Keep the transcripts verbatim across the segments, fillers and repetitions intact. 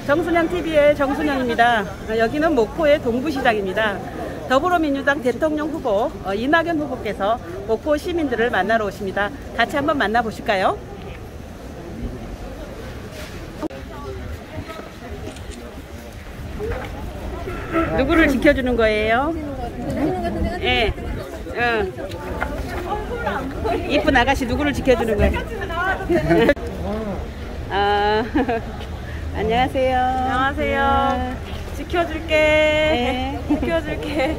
정순영티비의 정순영입니다. 여기는 목포의 동부시장입니다. 더불어민주당 대통령 후보 이낙연 후보께서 목포 시민들을 만나러 오십니다. 같이 한번 만나보실까요? 누구를 지켜주는 거예요? 예. 네. 응. 이쁜 아가씨 누구를 지켜주는 거예요? 아, 안녕하세요. 안녕하세요. 아, 지켜줄게. 네. 지켜줄게.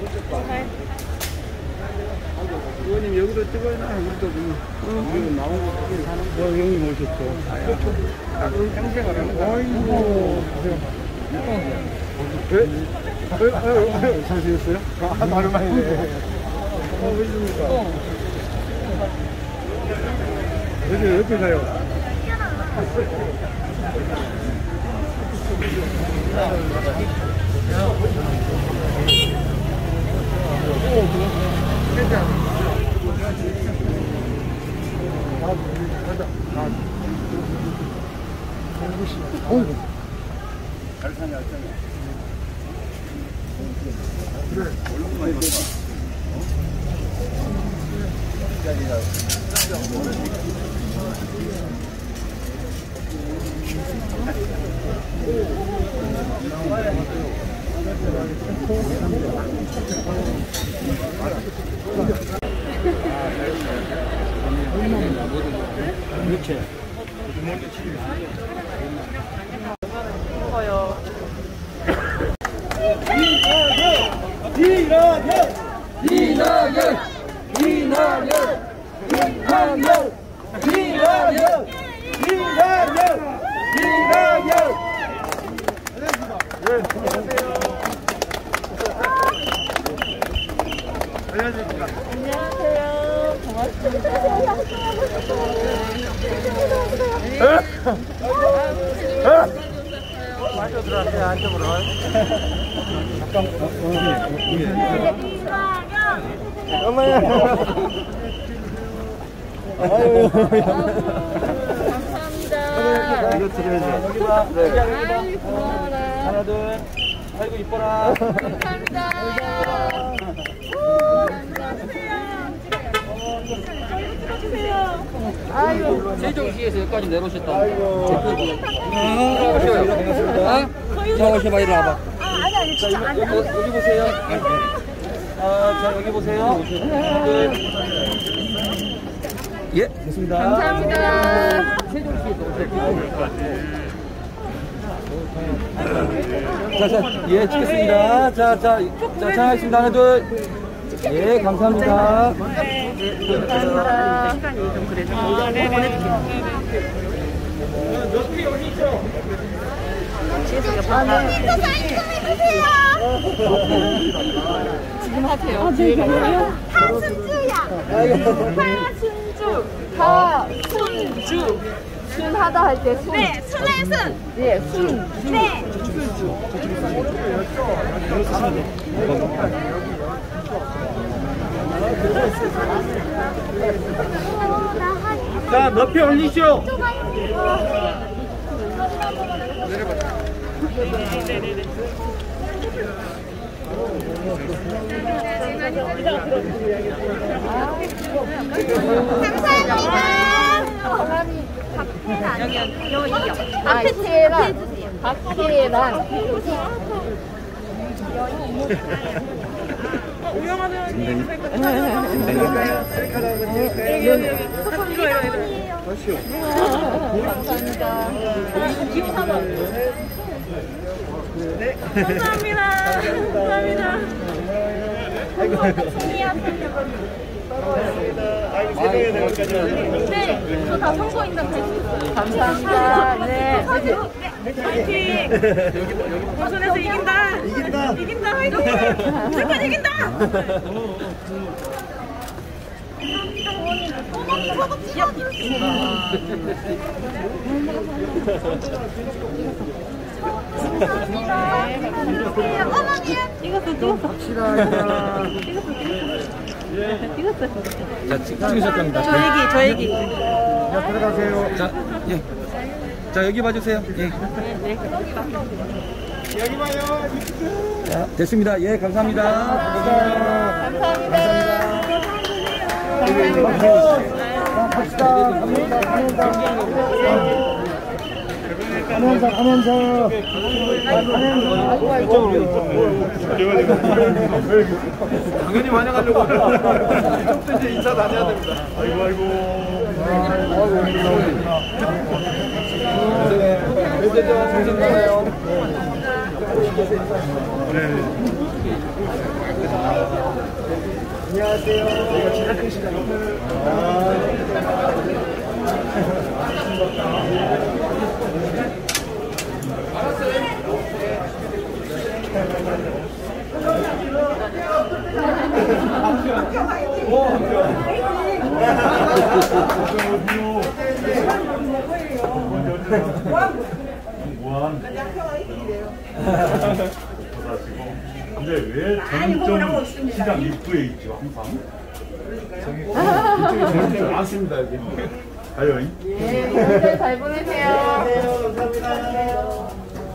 의원님 여기로 찍어야 나 여기도 여기 나오고 어, 형님 오셨죠. 평생을 하는 거. 아이고. 네? 잘 지냈어요? 아, 오랜만이네. 어, 왜 이러십니까? 여기 옆에 가요. 잘 사냐, 잘 사냐. 그래, 얼굴만 입었다. 그렇지. 커요. 이낙연! 이낙연! 이낙연! 이낙연! 이낙연! 이낙연! 이낙연! 안녕하십니까. 안녕하세요. 고맙습니다. 앉아 들어가세요. 안쪽으로. 잠깐. 어머야. 아유. 감사합니다. 이거 드려야죠. 여기 봐. 네. 아이 고마워라. 하나 둘. 아이고 이뻐라. 감사합니다. 아이고. 세종시에서 여기까지 내려오셨다. 아이고. 반갑습니다. 자, 오셔봐, 이리 와봐. 아, 아니, 아니, 진짜 아니, 아니. 여기, 여기 보세요. 아, 자 여기 보세요. 네. 예, 됐습니다. 감사합니다. 세종시에서 오셨다. 자, 자, 예, 찍겠습니다. 자, 자, 자, 자, 하겠습니다. 하나, 둘. 예, 감사합니다. 감사합니다. 시간이 좀 그래서 보내드릴게요. 뒤에서 이거 봐봐. 지금 하세요. 뒤에 가세요. 하순주야. 하순주. 하순주. 순하다 할 때 순. 네, 순의 순. 예, 순. 네. 자, 높이 올리시오. 감사합니다. 여기, 여기, 여기. 앞에 박태란. 박태란. 감사합니다. 감사합니다. 네, 저 다 선거인단 갈 수 있어요. 감사합니다. 네. 파이팅! 부천에서 이긴다! 이긴다! 이긴다! 화이팅! 무조건 이긴다! 이것도 좀 확실하다. 자, 찍- 찍으셨답니다. 저 얘기, 저 얘기. 자, 들어가세요. 자, 예. 자, 여기 봐주세요. 예. 네. 여기 봐요. 자, 됐습니다. 예, 감사합니다. 가면서 가면서 당연히 환영하려고. 이쪽도 이제 인사 다녀야 됩니다. 아이고 아이고 매제자 정신 가나요? 안녕하세요. 저희가 지난 큰 시간입니다. 근데 왜 점점 시장 입구에 있죠 항상? 저기 많습니다 여기. 가요. 네, 명절 잘 보내세요. 감사합니다.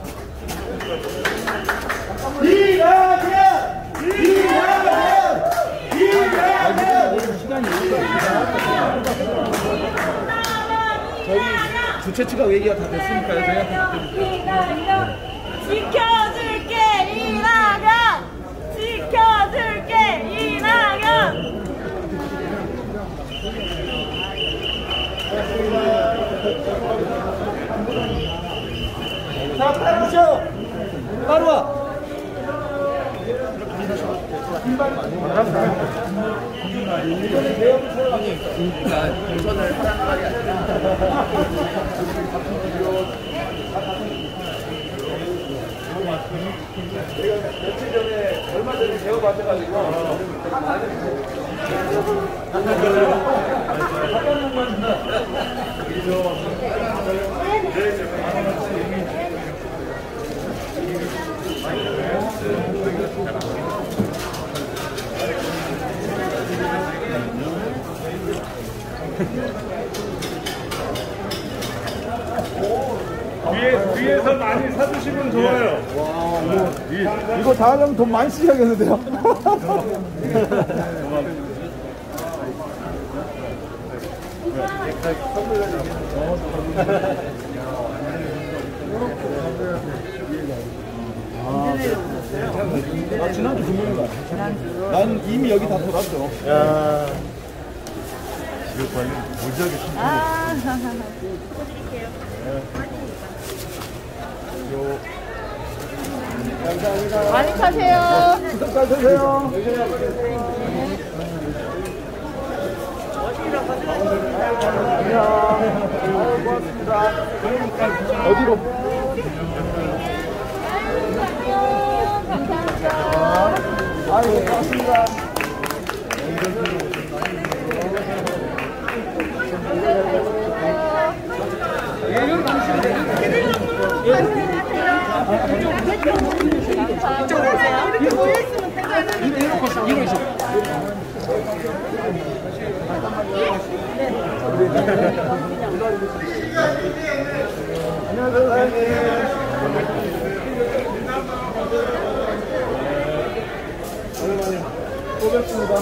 이낙연! 이낙연! 이낙연! 시간이 저희 주최 측하고 얘기가 다 됐으니까요. 저희가 지켜줄게 이낙연 지켜줄게 이낙연 자, 따로 오셔. 따로 와. 며칠 전에 얼마 전에 배워봤어가지고 뒤에 뒤에서 많이 사주시면 좋아요. 이거 다 하려면 돈 많이 쓰셔야겠는데요. 아, 지난주 금요일날. 난 이미 여기 다 돌았죠. 야. 이거 관리 무지하게 힘들어요. 많이 타세요. 잘 되세요. 아유, 고맙습니다. 어디로? 아유, 고맙습니다. 이렇게 모여있으면 괜찮아요. 안녕하세요, 사장님. 오랜만에 또 뵙습니다.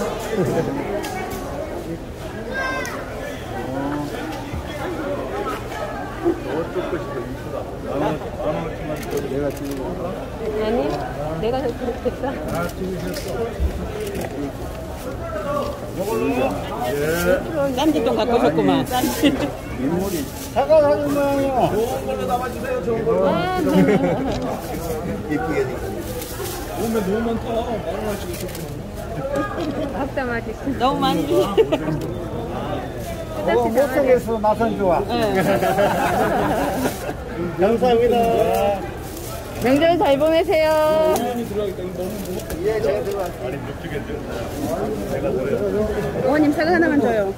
저쪽 것이 더 이쁘다. 나는 나는 내가 지금 아니, 내가 더 그렇겠다. 딴짓도 갖고 오셨구만. 인물이 사과 사진 모양이요. 좋은 걸로 담아주세요. 좋은 걸로. 아, 예쁘게 생겼네. 오면 너무 많다. 만원 하시고 있었구나. 밥다 맛있어. 너무 많이. 어, 못생겨서 맛은 좋아. 감사합니다. 명절 잘 보내세요. 예, 제가 들어갈게요. 아니 못 주겠죠. 내가 그래요. 어머님 사과 하나만 줘요.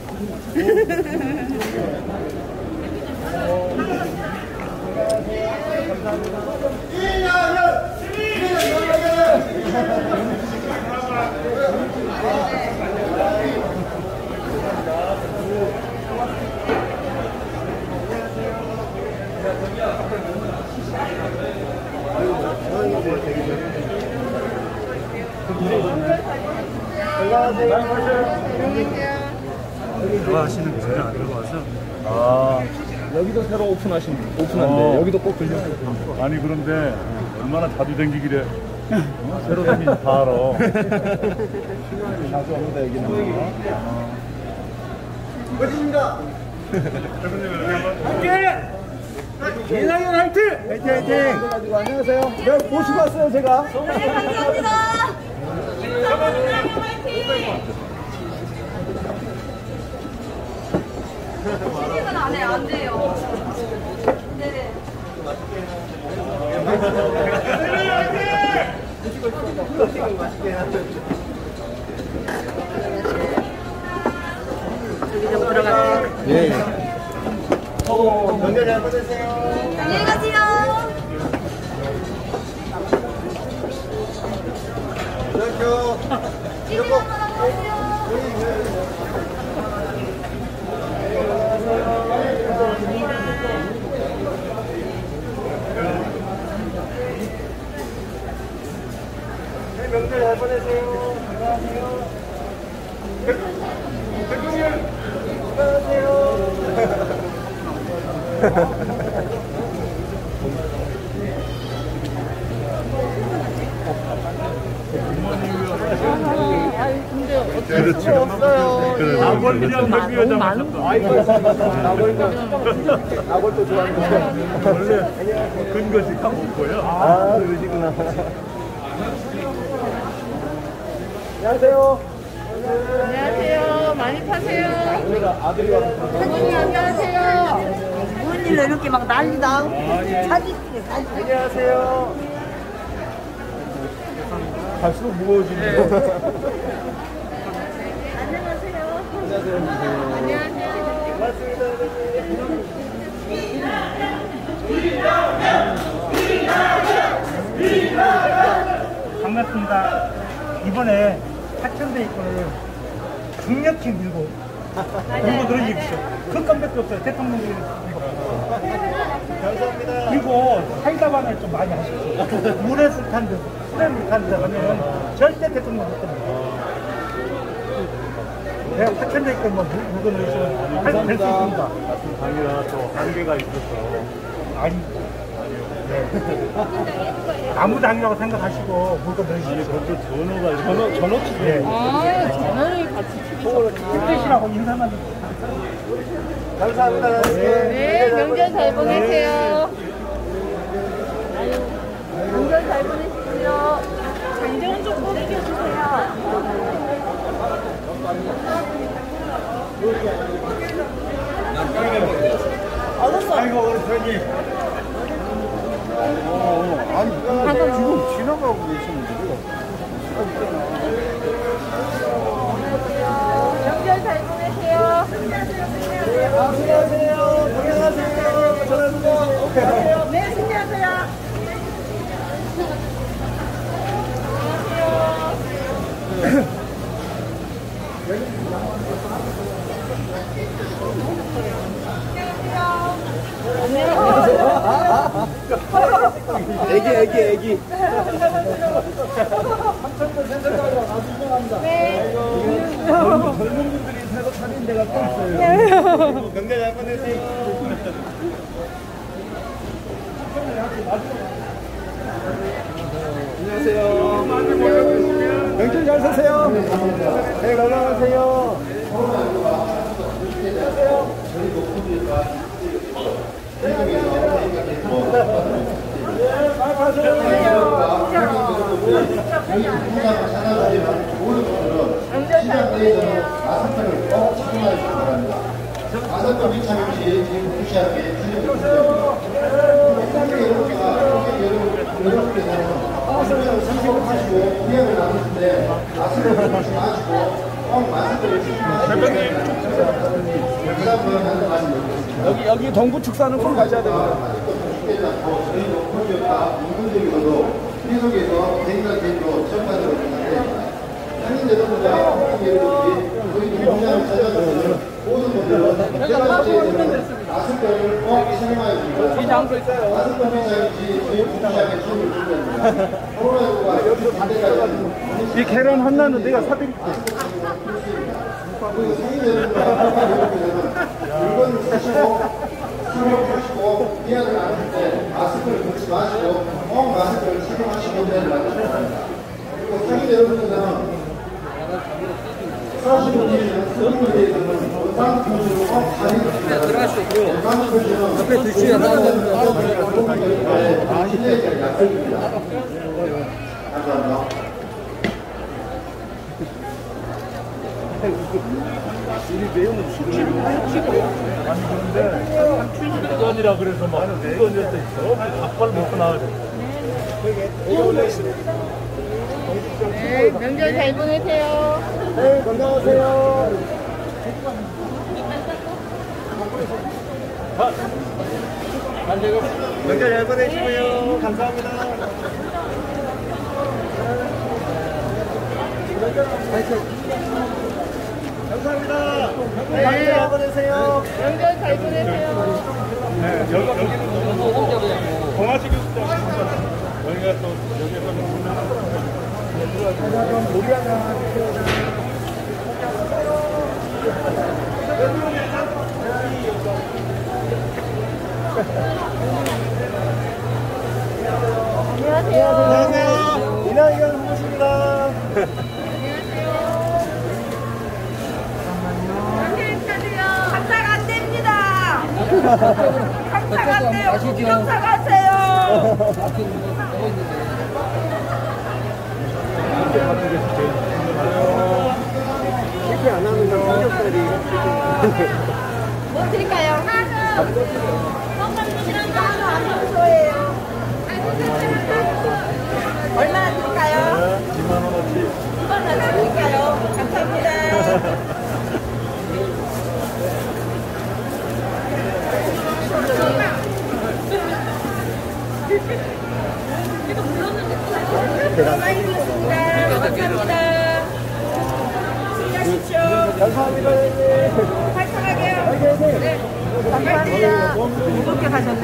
안녕하세요. 좋아하시는 거 전혀 안 들어와서. 아, 여기도 새로 오픈하신, 오픈한데, 어. 여기도 꼭 들려주세요. 아니 그런데 얼마나 자주 댕기길래 어? 새로 생긴 다 알아. 자주 옵니다, 여기는. 이낙연 화이팅! 화이팅 화이팅! 가지고 안녕하세요. 내가 모시고 왔어요, 제가. 네, 감사합니다. 이낙연 화이팅! 시식은 안 해요, 안 돼요. 네네. 여기 좀 들어갈게요. 예. 연결 잘 보내세요. 안녕히 가세요. 이렇게 시식 한번 하고 가세요. 명절 잘 보내세요. 안녕하세요. 대통령 그렇죠. 나벌이랑 너무 많은 나골도 좋아하는데. 원래 근거지 까먹고요. 아, 그러시구나. 안녕하세요. 안녕하세요. 많이 파세요. 오늘 아들이 와서. 어머니 안녕하세요. 무슨 일로 이렇게 막 난리다. 사진 찍어, 사진 찍어. 안녕하세요. 갈수록 무거워지네요. 안녕하세요. 반갑습니다. 이번에 하천대 입구를 강력히 밀고 밀고 늘어지십시오. 그 깜짝도 없어요. 대통령님 감사합니다. 그리고 사이다반을 좀 많이 하십시오. 물에서 탄 데, 수돗물 탄 데 가면 절대 대통령 못 됩니다. 내가 하천대 입구 뭐 물- 물건 넣으시면 할 수 있습니다. 같은 당이라 또 한계가 있어서. 아니, 네. 아무 당이라고 생각하시고 물건 아니 넣으십시오. 그것도 전호가 전호 전호 네. 아, 전화를 같이 치우셨구나. 힘내시라고 인사만. 감사합니다. 네, 명절 잘 보내세요. 아유, 명절 잘 보내십시오. 안전 좀 보내주세요. 아이고 우리 저기 아니, 지금 지나가고 계시는데. 명절 잘 보내세요. 안녕하세요. 안녕하세요. 전화주세요. 네, 준비하세요. 애기, 애기, 애기. 젊은 분들이 새로 차린 데가 또 있어요. 명절 잘 보내세요. 안녕하세요. 명절 잘 사세요. 네, 건강하세요. 마산동 이차영 씨 지금 무시하게 여러분께서는 마스크를 선택하시고 구역을 나누는데 마스크를 조금씩 마시고 꼭 마스크를 쓰시고 여기, 여기 동부 축사는 꼭 가셔야 됩니다. 저희도 공격과 인문적으로도 계속해서 개인과 개인으로 접근하고 있는데 한인 여러분과 한인 여러분들이 저희 동장을 찾아주시는 모든 분들은 제가 제에서는 마스크를 꼭 사용하여 주시고 다섯 번 이상이지 저희 공장에 손을 주면 코로나가 여기서 반대까지 이 계란 하나는 내가 사드릴게. 그리고 성인 여러분들 물건 사시고 술을 드시고 미안을 나눌 때 마스크를 벗지 마시고 꼭 마스크를 착용하시고 미안을 나누십니다. 그리고 성인 여러분들은 사시는 분들은 성인에 대해서는 건강 표시로 꼭 사진입니다. 건강 표시는 옆에 드시야 다 실내에 약속입니다. 감사합니다. 우리 내용은 지금 아니 그런데 물건이라 그래서 막 물건이었다 있어. 닭발 먹고 나와야 돼. 네, 명절 잘 보내세요. 네, 건강하세요. 명절 잘 보내시고요. 감사합니다. 감사합니다. 네. 명절 잘 보내세요. 명절 잘 보내세요. 네, 여기 여기는 동아시 교수장 여기가 또 여기에서는 안녕하세요. 이나이가 후보십니다. 감사가 안 됩니다. 감사가 안 돼요. 감사 가세요. 이렇게 안 하면 삼겹살이. 뭐 드릴까요? 한우. 똥감도시랑 한우 안 평소예요. 얼마나 드릴까요? 이만 원어치. 이만 원 드릴까요? 감사합니다. 많이 드셨습니다. 감사합니다. 수고하십시오. 감사합니다, 형님. 발전하게요. 네. 감사합니다. 무겁게 가셨네.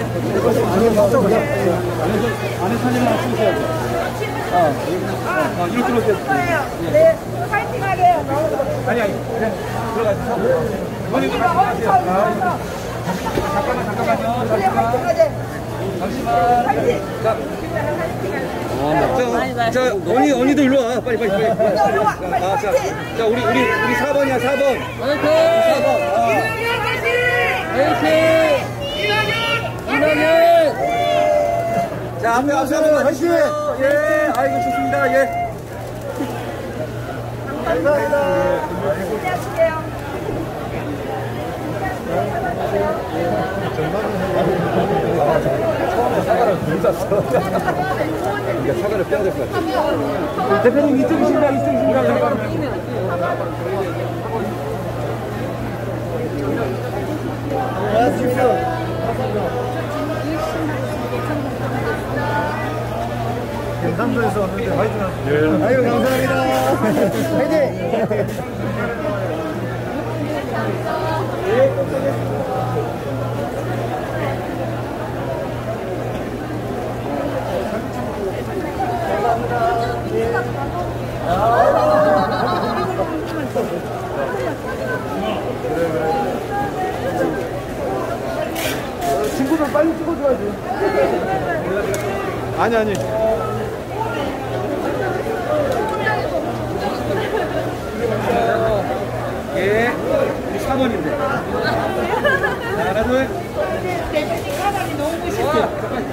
안에 사진 하나 찍으셔야 돼요. 아, 이렇게 놓으세요. 네. 파이팅하게요. 아니, 아니. 그냥 들어가세요. 본인도 어디서 어디서 잠깐만, 잠깐만요. 그래 파이팅하게. 잠시만. 파이팅. 자, 자, 자, 언니, 언니도 일로 와. 빨리, 빨리, 빨리. 일로 와. 아, 자, 자, 우리, 우리, 우리 사 번이야, 사 번. 화이팅! 사 번. 아. 화이팅! 이나연! 자, 앞에 앞서는 화이팅! 예, 아이고, 좋습니다. 예. 감사합니다. 안녕하세요. 사과를 못 샀어. 이제 사과를 빼야 될 것 같아. 대표님 이쪽이신가, 이쪽이신가? 고맙습니다. 경상도에서 왔는데 화이팅 하세요. 아유, 감사합니다. 화이팅! 예, 감사합니다. 친구들 빨리 찍어줘야지. 아니, 아니. 예, 우리 사 번인데. 하나, 둘. 대표님 가방이 너무 멋있어.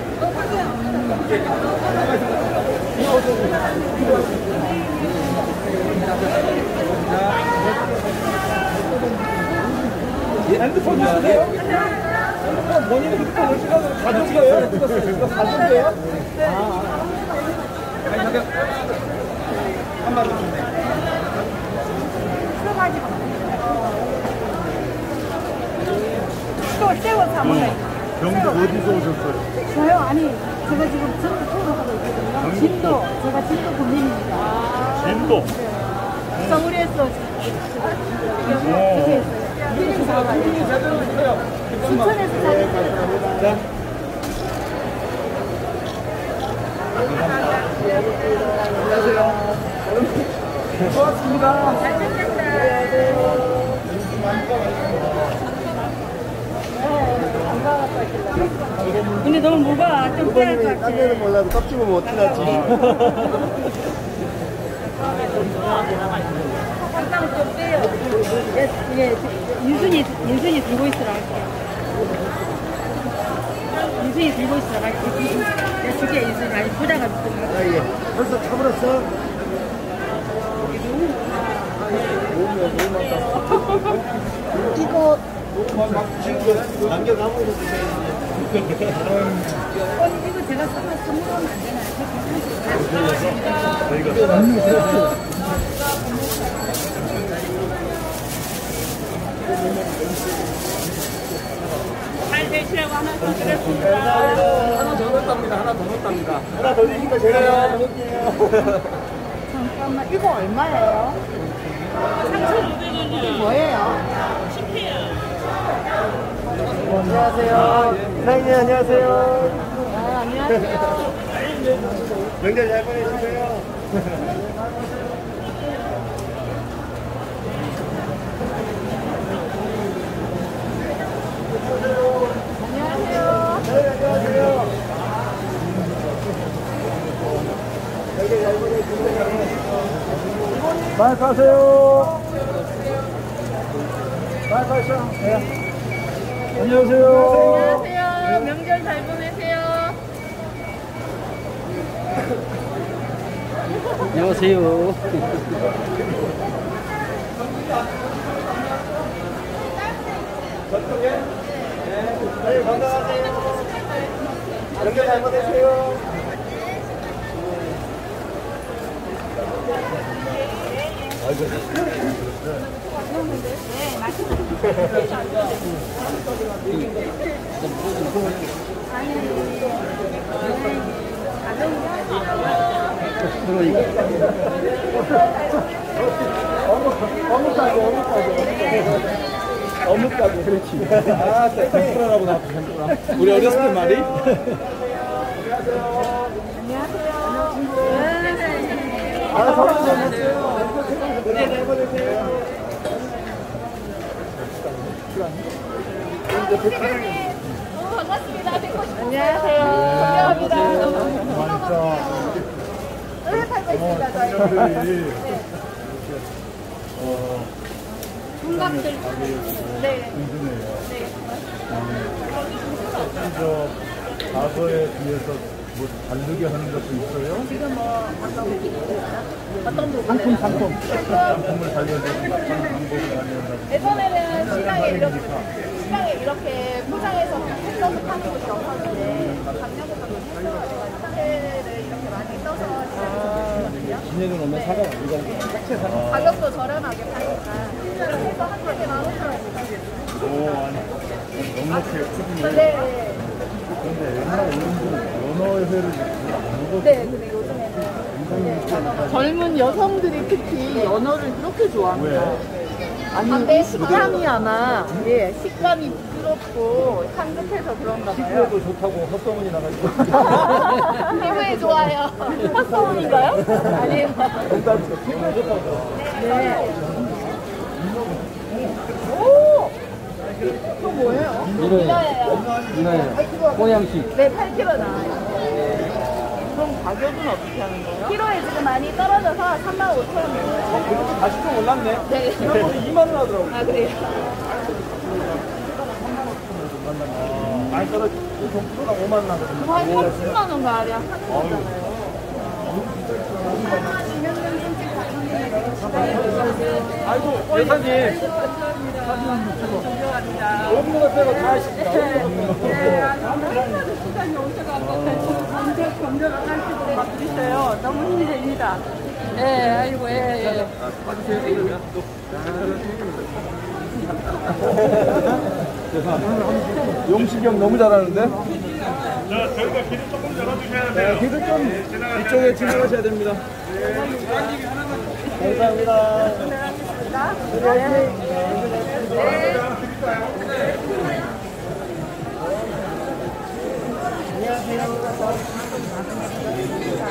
핸드폰 주세요. 핸드폰 본인 핸드폰을 찍어서 가족 찍어요? 찍었어요. 이거 가족이에요? 아. 아니, 잠깐. 한번 더 주네. 또 세워서 먹어요. 경북 어디서 오셨어요? 저요? 아니, 제가 지금 전국 투어를 하고 있거든요. 진도, 제가 진도 국민입니다. 진도. 서울에서 저기 신천에서 살았어요. 고맙습니다. 근데 너무 무거워. 좀 빼야 될 것 같아. 딴 데는 몰라도 껍질 보면 어떻게 하지? 한강 좀 빼요. 예, 예, 윤순이, 윤순이 들고 있으라 할게요. 윤순이 들고 있으라 할게요. 야, 저게 윤순이 아니 부자가 있으면. 아, 예. 벌써 타버렸어? 이거 남겨가고 있는데. 어, 이거 제가 선물 선물하면 안 되나요? 잘 되시라고 하나 더 드렸습니다. 하나 더 넣었답니다. 하나 더 넣었답니다. 하나 더 넣으니까 제가 넣을게요. 잠깐만 이거 얼마예요? 삼천오백 원이요. 뭐예요? 안녕하세요. 사장님 안녕하세요. 아, 안녕하세요. 명절 잘 보내시고요. 안녕하세요. 네, 안녕하세요. 명절 잘 보내시고요. 많이 가세요. 많이 가세요. 네. 안녕하세요. 안녕하세요. 명절 잘 보내세요. 안녕하세요. 저쪽에? 네. 네, 건강하세요. 명절 잘 보내세요. 어묵 가게, 어묵 가게. 어묵 가게, 그렇지. 아, tempura라고 나왔어, 템푸라. 우리 어렸을 때 말이? 아, 서로 안녕하세요. 네, 잘 보내세요. 너무 반갑습니다. 뵙고 싶어요. 안녕하세요. 감사합니다. 진짜 늘 살고 있습니다. 저희. 청년들이 네. 어, 군각들. 네. 든든해요. 네. 저 과거에 비해서 뭐 다르게 하는 것도 있어요? 지금 뭐 어떤 어떤 부분에 상품, 상품. 상품을 달려주는 방법을 알려준다. 예전에는 시장에 이렇게 시장에 이렇게 포장해서 해서서 파는 곳이 없었는데 작년부터 해서가지고 사태를 이렇게 많이 써서 시장에 진해는 오면 사과 이거 삭제 사과. 가격도 저렴하게 파니까 이렇게 해서 한 팩에 만 오천 원이에요. 오, 아니, 넉넉히 크군요. 네. 근데 옛날에 이런 분은 연어회를 안 먹었어요. 네, 근데 요즘에는 젊은 여성들이 특히 연어를 그렇게 좋아합니다. 아니, 네. 식감이 아마, 예, 식감이 부드럽고 향긋해서 그런가 봐요. 피부에도 좋다고 헛소문이 나가지고. 피부에 좋아요. 헛소문인가요? 아니에요. 농담이죠. 피부에 좋다고. 네. 오! 그거 뭐예요? 이거예요. 이거예요. 뽀양식. 네, 팔 킬로그램 나와요. 그럼 가격은 어떻게 하는 거예요? 키로에 지금 많이 떨어져서 삼만 오천 원. 다시 좀 올랐네. 네. 지난번에 이만 원 하더라고. 아, 그래요? 많이 떨어지고 키로당 오만 원 하거든요. 한 삼십만 원 가량 하는 거잖아요. 아이고, 여사님. 사진 한번 찍어. 없는 거 빼고 다 하십니다. 시장에 오셔가지고 검색 검색을 하시고 맡기세요. 너무 힘이 됩니다. 예, 아이고, 예, 예. 봐주세요, 그러면. 용식이 형 너무 잘하는데? 자, 저희가 길을 조금 열어주셔야 돼요. 네, 길을 좀 이쪽에 진행하셔야 됩니다. 감사합니다. 안녕하세요.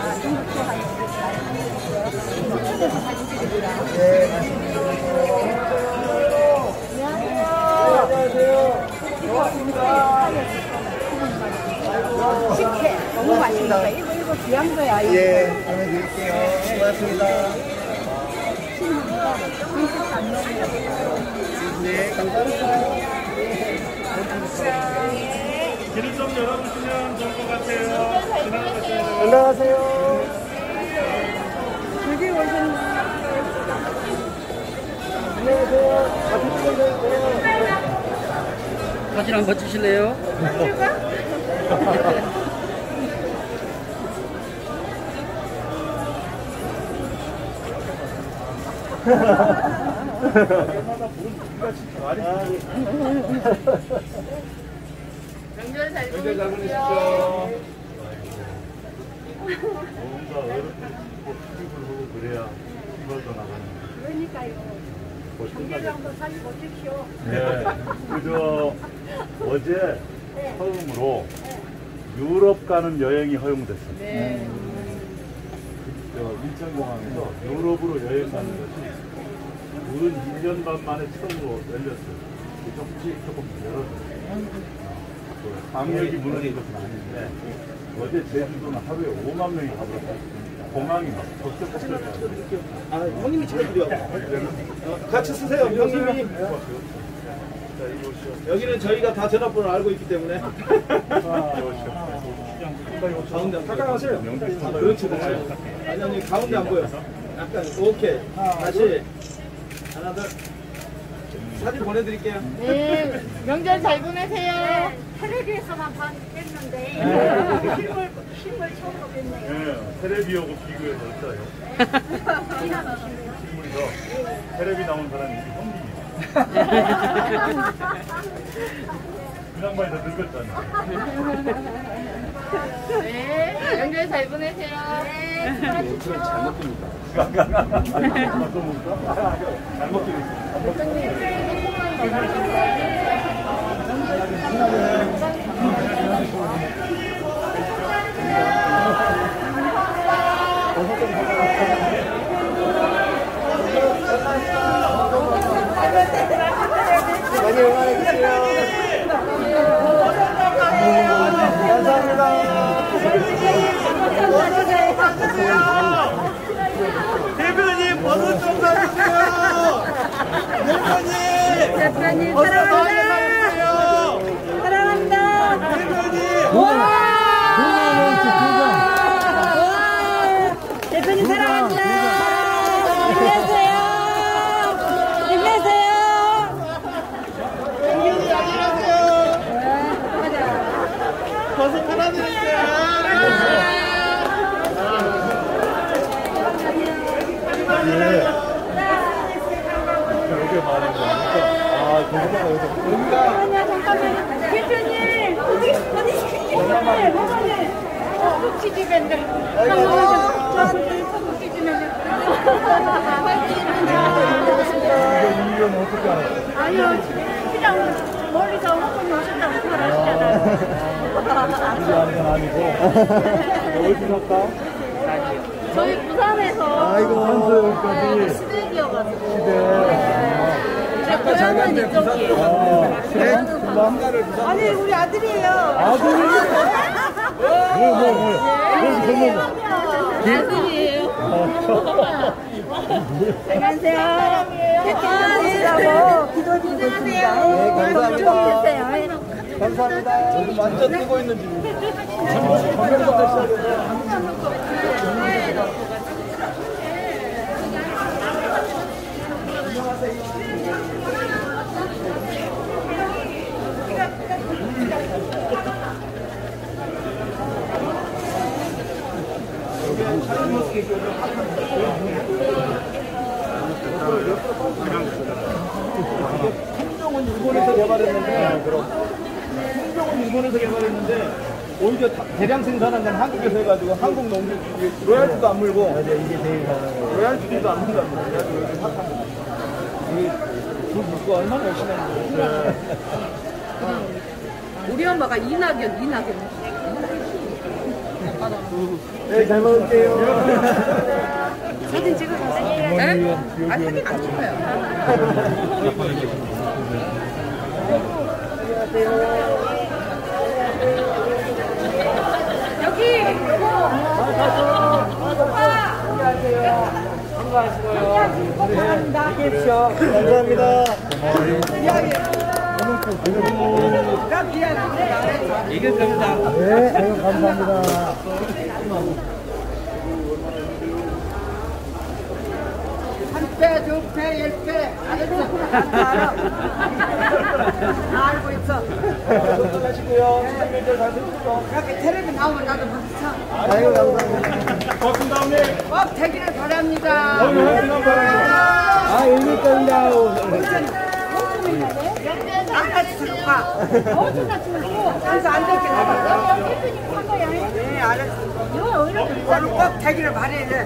이거 이거 귀한 거야. 이거. 예, 보내드릴게요. 고맙습니다. 네, 감사합니다. 길을 좀 열어주시면 좋을 것 같아요. 지나가세요. 올라가세요. 여기 오신 안녕하세요. 같이 찍어주세요. 사진 한번 찍으실래요? 명절 잘 연결 잘 보내십시오. 보내십시오. 뭔가 어른들이 수입을 하고 그래야 이걸도 나가는 그러니까요. 경제장도 사지 못십시오. 네. 그저 어제 처음으로 유럽 가는 여행이 허용됐습니다. 네. 저 인천공항에서 유럽으로 여행 가는 것이 무슨 일 년 반 만에 처음으로 열렸어요. 조금씩 조금 열어줬어요. 그 방역이 무너진 것은 아닌데 어제 제주도는 하루에 오만 명이 가버렸어요. 공항이 막 벅적벅적. 아, 형님이 찍어드려. 어, 같이 쓰세요, 형님이. 여기는 저희가 다 전화번호 알고 있기 때문에. 가운데 가까이 가세요. 그렇지, 그렇지. 아니, 아니, 가운데 안 보여. 약간, 오케이. 다시. 하나, 둘. 사진 보내드릴게요. 네. 명절 잘 보내세요. 텔레비에서만 봤는데 실물 실물 처음 보겠네요. 네, 테레비하고 비교해서 어때요? 실물이죠? 테레비 나온 사람이 형님이에요. 그 양반이 더 늙었잖아요. 네. 명절 잘 보내세요. 네. 잘 먹습니다. 잘 먹기로 있어요. 많이 응원해주세요. 감사합니다. 대표님, 번호 좀 사주세요. 대표님. 대표님 번호 많이 사랑합니다. 사주세요. 사랑합니다. 대표님. 와! 대표님 사랑합니다. 힘내세요. 힘내세요. 대표님 안녕하세요. 버섯 하나 드릴게요. 그렇게 말한 거니까. 아, 여기가 아니야, 잠깐만. 대표님, 어디, 어디, 대표님, 어머니. 국지집인데. 저한테 국지집인데. 이건 어떻게 알았어요? 아니요, 그냥 멀리서 어머니 오셨다고 말하시잖아요. 이게 아닌 건 아니고. 어디서 샀다? 저희 부산에서 한서 여기까지. 시댁이어가지고. 시댁. 아까 잘 갔네, 부산이에요. 남자를 부산. 아니, 우리 아들이에요. 아들이? 뭐, 뭐, 뭐. 뭐, 뭐, 뭐. 아들이에요. 안녕하세요. 대표님이라고 기도드리고 있습니다. 네, 감사합니다. 계세요. 감사합니다. 저도 완전 뜨고 있는 중입니다. 카메라부터 시작해서. 품종은 일본에서 개발했는데, 품종은 일본에서 개발했는데, 오히려 다- 대량 생산한 건 한국에서 해가지고 한국 농민 로얄티도 안 물고, 로얄티도 안 물고, 그래가지고 이렇게 핫한 거. 이게 그 물고 얼마나 열심히 하는 거예요. 우리 엄마가 이낙연, 이낙연. 네, 잘 먹을게요. 사진 찍어주세요. 네? 아, 사진 안 찍어요. 여기 감사합니다. 이길 겁니다. 네, 아유, 감사합니다. 한 배, 두 배, 열 배. 알았어. 알아. 알고 있어. 건강하시고요. 삼일절 잘 드시고. 이렇게 텔레비 나오면 나도 박수 쳐. 아이고, 감사합니다. 고맙습니다, 어머니. 꼭 되기를 바랍니다. 아, 일일 겁니다. 나까지 들어가. 그래서 안 되겠다. 네, 알았어. 오늘 꼭 되기를 바래요.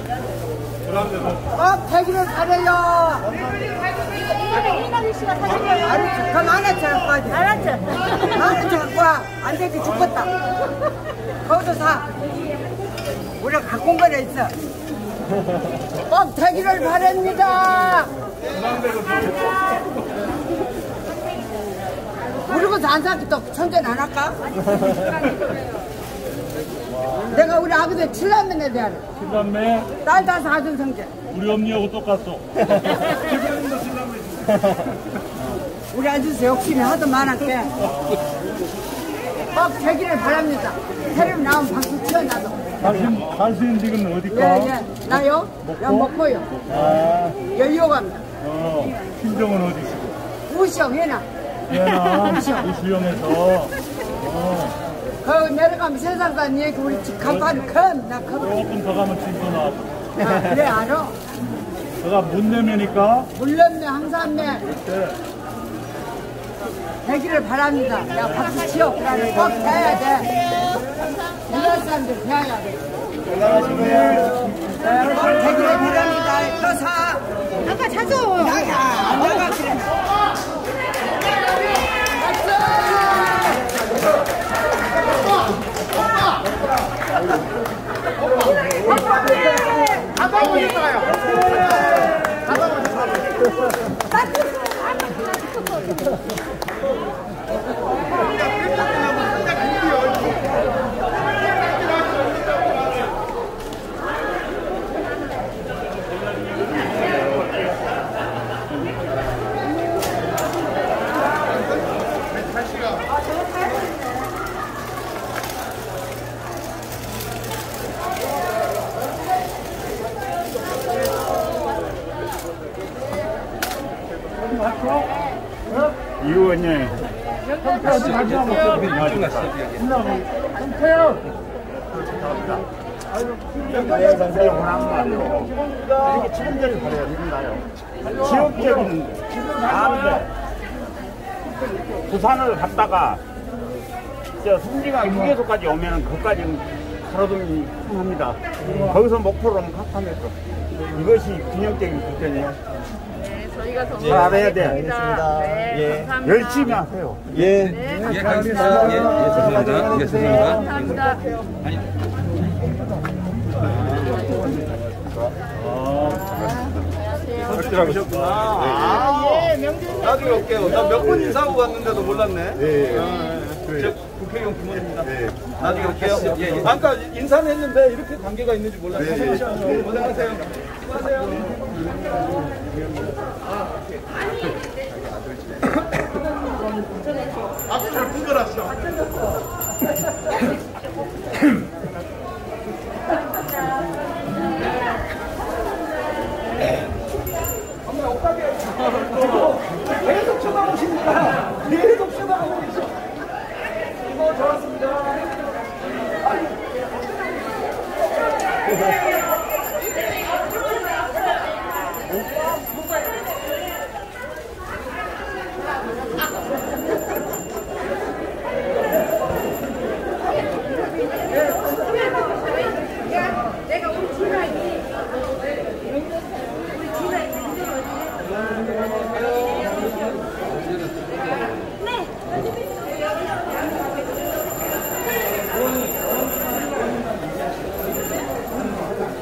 꼭 되기를 바래요. 이나기 씨가 사신 거예요? 알았어. 그럼 안 했잖아, 오빠지. 알았죠? 안 했잖아, 오빠. 안 되게 죽겠다. 거기서 사. 우리가 갖고 온 거나 있어. 꼭 되기를 바랍니다. 우리가 안 사기 또 천재는 안 할까? 내가 우리 아버지 칠남매네 대하래. 신남매, 딸 다 사준 성재. 우리 엄니하고 똑같소. 우리 아저씨 욕심이 하도 많았게. 꼭 되기를 바랍니다. 테레비 나오면 박수 치워 나도. 당신, 당신 지금 어디가? 예, 예. 나요? 야, 먹고요. 아, 여의도 갑니다. 어, 친정은 어디시고? 우시영 해나. 예나, 우수영에서. 어, 거기 내려가면 세상산 얘기 우리 집 간판이 큰, 나 커. 조금 더 가면 진도 나고. 나 그래, 알아. 내가 문내면이니까. 물렸네, 항산네. 네. 되기를 바랍니다. 야, 박수 치워. 그래, 꼭 돼야 돼. 우리나라 사람들 돼야 돼. 꼭 되기를 바랍니다. 또 사. 아까 자주. 나가, 안 나가, 그래. 가방 어디 가요? 가방 어디 가요? 이 의원님. 어디 가죠? 네, 감사합니다. 이렇게 책임져를 버려야 된다요. 지역적인 마음대 부산을 갔다가 저 성지가 휴게소까지 오면은 그까지 가로등이 합니다. 거기서 목표로 오면 갑하면서 이것이 균형적인 국정이에요. 네, 저희가 더 잘 알아야 돼. 알겠습니다. 네, 예. 감사합니다. 열심히 하세요. 예. 네, 예, 가겠습니다. 예, 예, 죄송합니다. 예, 죄송합니다. 감사합니다. 아니, 확실하셨구나. 아, 나중에 올게요. 나 몇 번 인사하고 갔는데도 몰랐네. 네. 저 국회의원 김원입니다. 네. 나중에 올게요. 예, 예. 아까 인사는 했는데 이렇게 관계가 있는지 몰랐어요. 고생하세요. 고생하세요. 수고하세요. 앞에 잘 구별하시죠. 계속 쳐다보시니까 계속 쳐다보고 계셔. 이거 좋았습니다. 내가 우리 주라기 우리 주라기 네.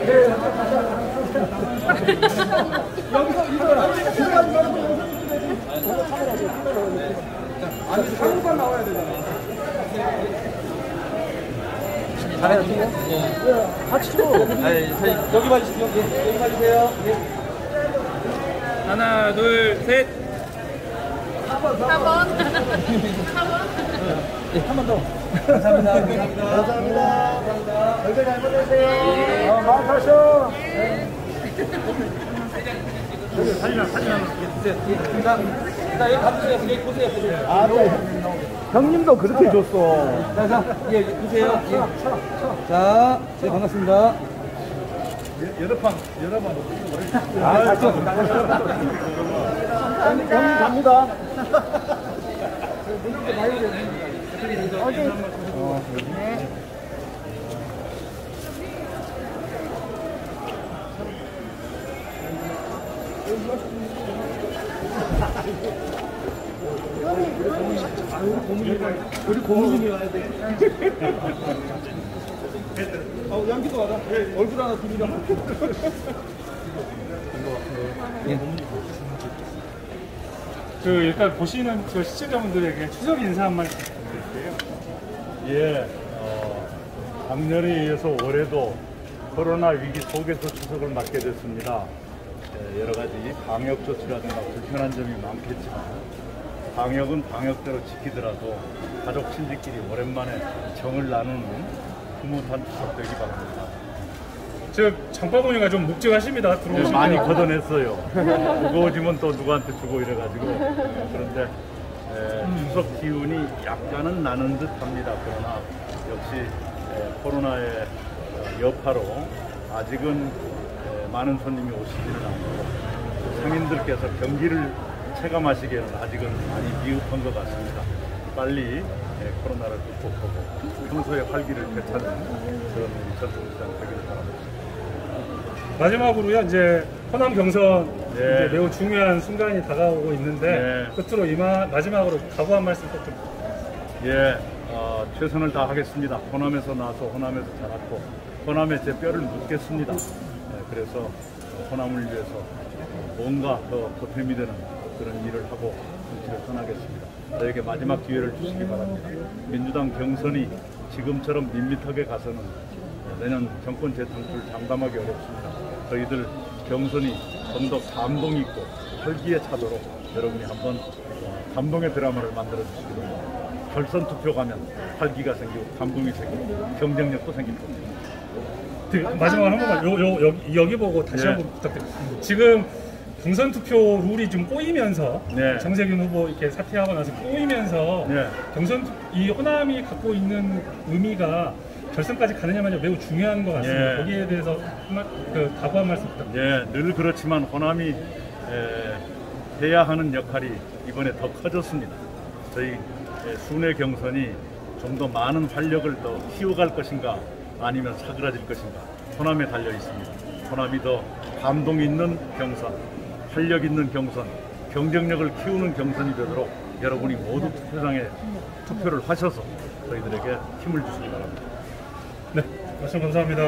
여기서 이거야. 들어가지 말고 여기서 카메라지. 아니 한국만 나와야 되잖아. 잘해요, 친구? 예. 같이 줘. 아니, 여기 봐주세요. 여기, 여기 봐주세요. 예. 하나, 둘, 셋. 사 번. 사 번. 예, 한 번 더. 감사합니다. 감사합니다. 감사합니다. 감사합니다. 얼굴 잘 보내세요. 어, 마음 가셔. 사진, 사진 한번 찍어주세요. 자, 자, 여기 가주세요. 여기 보세요. 보세요. 아, 또 형님도 그렇게 줬어. 자, 자, 예, 보세요. 예. 자, 네, 반갑습니다. 여러 판, 여러 판. 아, 잘 쳤어. 형님 갑니다. 어디? 어, 네. 우리 고모님이 와야 돼. 어, 양기도 와라. 얼굴 하나 비비라. 그 일단 보시는 그 시청자분들에게 추석 인사 한 말씀 드릴게요. 예, 어, 작년에 이어서 올해도 코로나 위기 속에서 추석을 맞게 됐습니다. 예, 여러 가지 방역 조치라든가 불편한 점이 많겠지만 방역은 방역대로 지키더라도 가족 친지끼리 오랜만에 정을 나누는 흐뭇한 추석 되기 바랍니다. 저 장바구니가 좀 묵직하십니다. 네, 들어오시면 많이 걷어냈어요. 무거워지면 또 누구한테 주고 이래가지고. 그런데 에, 추석 기운이 약간은 나는 듯 합니다. 그러나 역시 에, 코로나의 여파로 아직은 에, 많은 손님이 오시지는 않고 상인들께서 경기를 체감하시기에는 아직은 많이 미흡한 것 같습니다. 빨리 에, 코로나를 극복하고 평소의 활기를 되찾는 그런 우리 전통시장 되기를 바랍니다. 마지막으로요, 이제 호남 경선 네. 이제 매우 중요한 순간이 다가오고 있는데 네. 끝으로 이마 마지막으로 각오 한 말씀 꼭 좀. 예, 어, 최선을 다하겠습니다. 호남에서 나서 호남에서 자랐고 호남에 제 뼈를 묻겠습니다. 예, 그래서 호남을 위해서 뭔가 더 보탬이 되는 그런 일을 하고 정치를 떠나겠습니다. 저에게 마지막 기회를 주시기 바랍니다. 민주당 경선이 지금처럼 밋밋하게 가서는 내년 정권 재창출 장담하기 어렵습니다. 저희들 경선이 좀 더 감동 있고 활기에 차도록 여러분이 한번 감동의 드라마를 만들어 주시기 바랍니다. 결선 투표 가면 활기가 생기고 감동이 생기고 경쟁력도 생길 겁니다. 그, 마지막으로 한 번만 요, 요, 여기, 여기 보고 다시 네. 한번 부탁드립니다. 지금 경선 투표 룰이 좀 꼬이면서 네. 정세균 후보 이렇게 사퇴하고 나서 꼬이면서 네. 경선 투- 이 호남이 갖고 있는 의미가 결선까지 가느냐 마느냐 매우 중요한 것 같습니다. 예. 거기에 대해서 한 말, 그 각오 한 말씀 부탁드립니다. 예, 늘 그렇지만 호남이 에, 해야 하는 역할이 이번에 더 커졌습니다. 저희 에, 순회 경선이 좀 더 많은 활력을 더 키워갈 것인가 아니면 사그라질 것인가 호남에 달려 있습니다. 호남이 더 감동 있는 경선, 활력 있는 경선, 경쟁력을 키우는 경선이 되도록 여러분이 모두 투표장에 투표를 하셔서 저희들에게 힘을 주시기 바랍니다. 네, 말씀 감사합니다.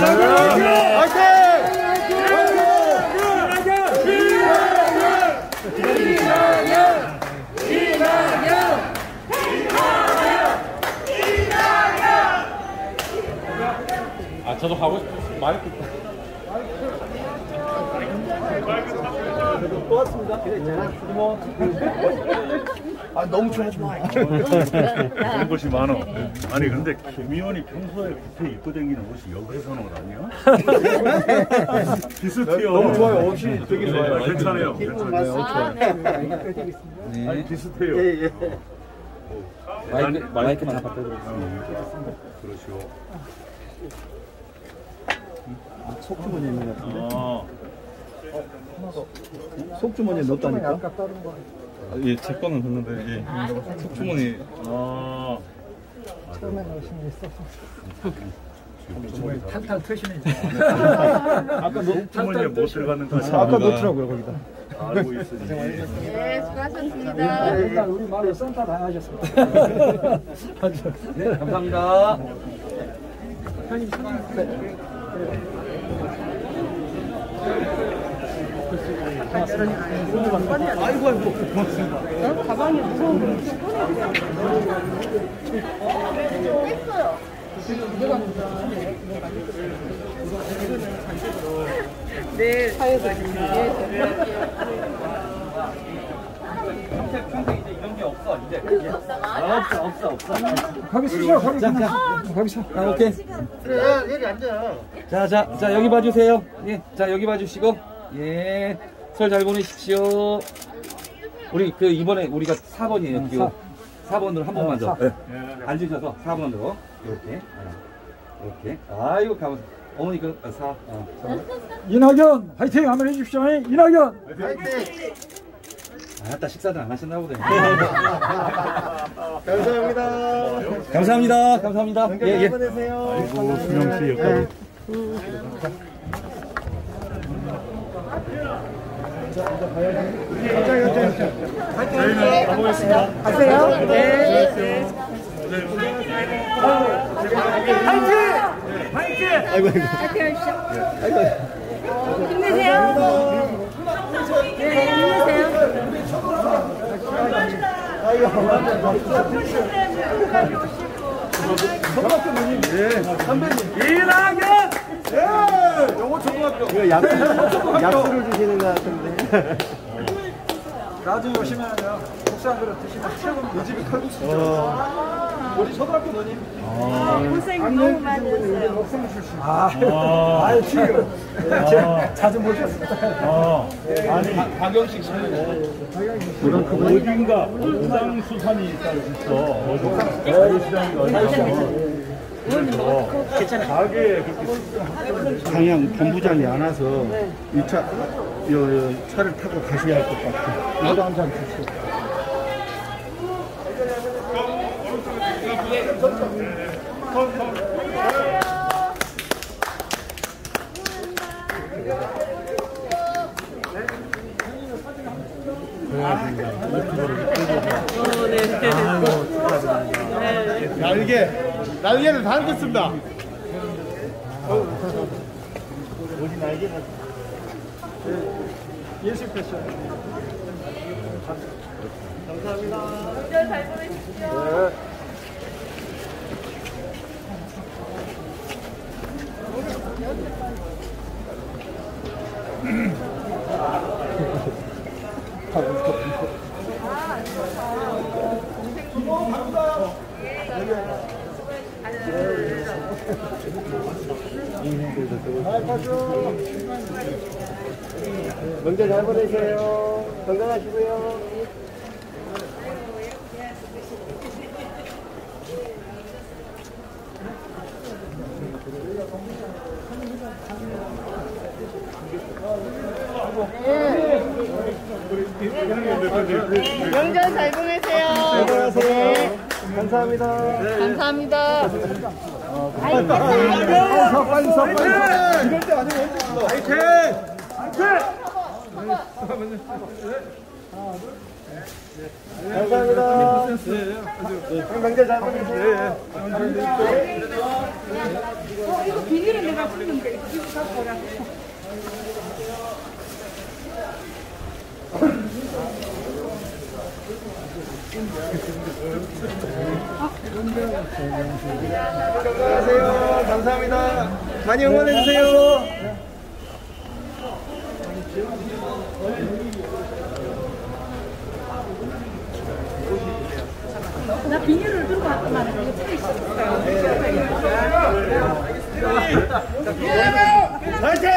아, 저도 가고 싶어요. 마이크. 고맙습니다. 그래, 있잖아. 뭐. 아, 너무 좋아하지 마. 그런 것이 많어. 아니 근데 김 의원이 평소에 겉에 입고 다니는 옷이 여기서 나온 거 아니야? 비슷해요. 너무 좋아요. 옷이 되게 네, 좋아요. 괜찮아요. 괜찮아요. 아, 네. 네. 아니 비슷해요. 예, 예. 마이크, 마이크만 갖다 드리겠습니다. 어, 그러시오. 속주머니에 있는 것 같은데? 아, 속주머니에 넣었다니까? 아, 예, 제 거는 그런데 예, 속주머니. 아. 처음에 넣으신 게 있어서. 주머니 탕탕 트시네. 아까 속주머니에 못 들어가는 거 아까 넣더라고요, 거기다. 알고 있으니. 네, 수고하셨습니다. 일단 우리 마을에 센터 다 하셨습니다. 네, 감사합니다. 편히 아이고 아이고 고맙습니다. 가방이 무거운 거 했어요. 네, 사회에서 평생 평생 이제 이런 게 없어 이제. 없어 없어 없어. 거기 쓰셔 거기 자, 자, 거기 서. 아, 오케이. 그래 여기 앉아. 자, 자, 자, 여기 봐주세요. 예, 자, 여기 봐주시고, 예, 설 잘 보내십시오. 우리, 그, 이번에 우리가 사 번이에요, 기호. 사 번으로 한 번만 더. 예. 앉으셔서 사 번으로. 이렇게. 이렇게. 아이고, 가보세요. 어머니, 그, 사. 어. 이낙연 화이팅 한번 해주십시오. 이낙연 화이팅. 아따, 식사도 안 하셨나 보네. 감사합니다. 감사합니다. 감사합니다. 예, 예. 아이고, 수영 씨 역할이. 저희는 가보겠습니다. 가세요. 네. 화이팅! 화이팅! 아이고 아이고. 화이팅 하십시오. 아이고. 힘내세요. 네, 힘내세요. 초등학교 누님. 예. 선배님. 이낙연! 예! 영어 초등학교. 이거 약수, 약수를 주시는 것 같은데. 나중에 오시면요. 국수 한 그릇 드시면 최고 이 집이 칼국수죠. 어. 우리 초등학교 누님. 아, 고생 너무 많으셨어요. 목성 출신. 아, 아유, 지금. 자주 모셨습니다. 아, 아니, 박영식 씨. 어딘가 옥상수산이 있어. 어디 자유시장인가 어디서. 그래서 가게에 그렇게 방향 본부장이 안 와서 이 차, 요, 요 차를 타고 가셔야 할 것 같아요. 나도 한 잔 주시오. 날개, 날개를 달겠습니다. 어디 날개가 예술 패션. 감사합니다. 운전 잘 보내십시오. 네. 명절 잘 보내세요. 건강하시고요. 명절 잘 보내세요. 안녕하세요. 감사합니다. 감사합니다. 빨리 서, 빨리 서, 빨리 서. 이럴 때 아니면 언제 불러? 화이팅! 화이팅! 감사합니다. 명절 잘 보내세요. 어, 이거 비닐은 내가 쓰는데 이거 갖고 오라. 건강하세요. 감사합니다. 많이 응원해주세요. 나 비닐을 들고 왔구만. 이거 차에 있었어요. 화이팅!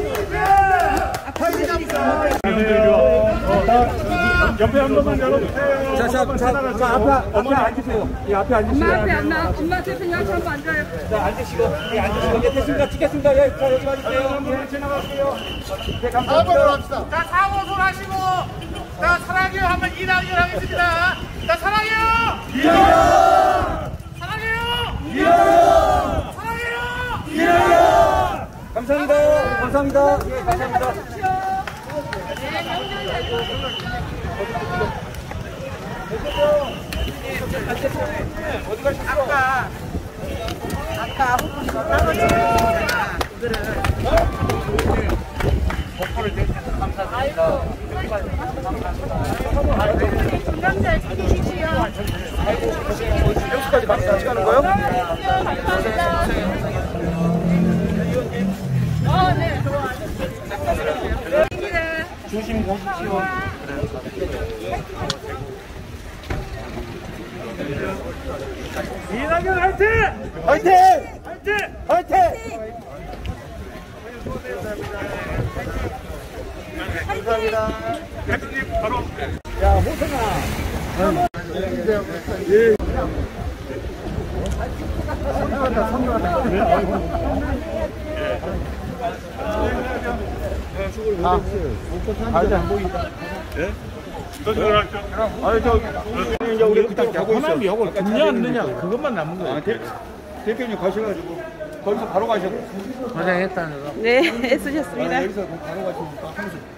옆에 한 번만 열어주세요. 자, 자, 자, 자, 앞에, 앞에 앉으세요. 이 앞에 앉으시고. 엄마 앞에 안 나. 엄마 앞에 그냥 한번 앉아요. 자, 앉으시고. 예, 앉으시고. 이제 됐습니다. 찍겠습니다. 예, 자, 여기 와주세요. 한번 지나갈게요. 네, 감사합니다. 자, 사고손 하시고, 자, 사랑해요 한번 이낙연 하겠습니다. 자, 사랑해요! 이낙연! 사랑해요! 이낙연! 사랑해요! 이낙연! 감사합니다. 감사합니다. 예, 감사합니다. 어디 가셨어? 아까 아까 후보님 따로 찍었잖아. 이거를 복부를 대해서 감사드립니다. 건강 잘 지키십시오. 여기까지 같이 가는 거요? 어, 네, 좋아. 조심 가십시오. 이낙연 화이팅! 화이팅! 화이팅! 화이팅! 감사합니다. 대통령 바로. 야, 모성아. 예. 선물한다, 선물한다. 네, 아, 아직 안 보인다. 예? 저쪽으로 할죠. 아니, 저, 이제 우리 그딱 가고 있어. 하나님 이걸 듣냐, 안 듣냐, 그것만 남은 거야. 아, 대, 대표님 가셔가지고, 거기서 바로 가셔. 네, 애쓰셨습니다. 여기서 바로 가시니까 항상.